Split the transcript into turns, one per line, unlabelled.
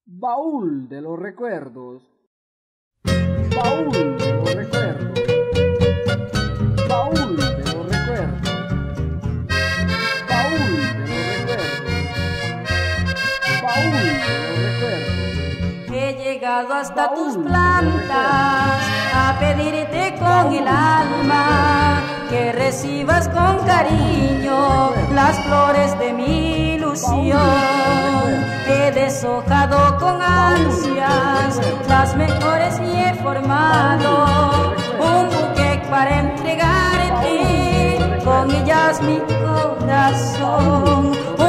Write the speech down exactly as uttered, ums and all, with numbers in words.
Baúl de los recuerdos. Baúl de los recuerdos. Baúl de los recuerdos. Baúl de los recuerdos. Baúl de los recuerdos.
He llegado hasta tus plantas a pedirte con el alma que recibas con cariño las flores de mi ilusión. He deshojado con ansias las mejores y he formado un buque para entregarte con ellas mi corazón.